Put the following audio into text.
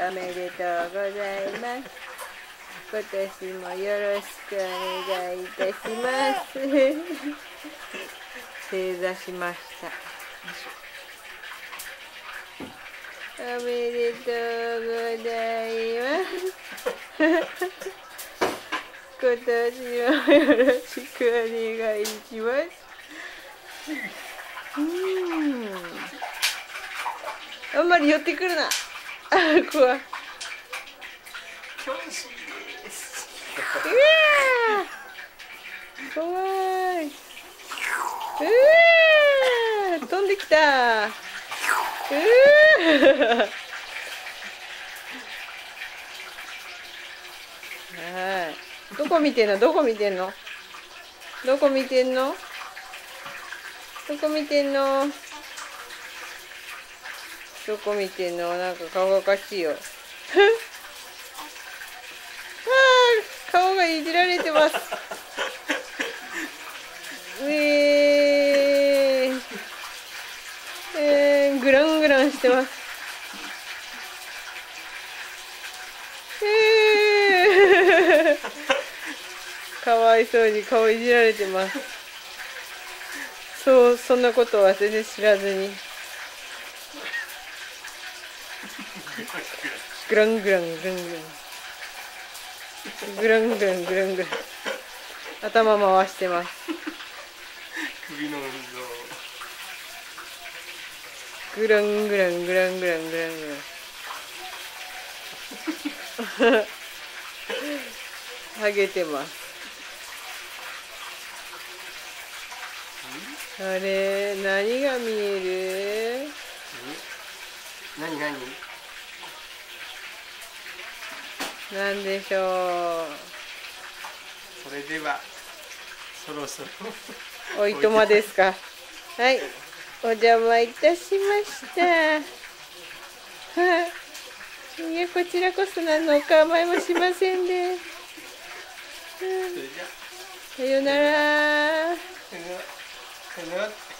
おめでとうございます。今年もよろしくお願いいたします。正座しました。おめでとうございます。今年もよろしくお願いします。あんまり寄ってくるな。怖い。 恐縮です。 怖い。飛んできた。はい。どこ見てんの？どこ見てんの？どこ見てんの？どこ見てんの？どこ見てんの？なんか顔がおかしいよ。顔がいじられてます。グラングランしてます。かわいそうに顔いじられてます。そんなことは全然知らずに。グラングラングラングラングラングラングラングラン頭回してます。 首の運動。 グラングラングラングラングラングランハゲてます。あれ、何が見える？ 何？ なんでしょう。 それではそろそろおいとまですか。はい、お邪魔いたしました。いや、こちらこそ何のお構いもしませんで。さよなら。 さよなら。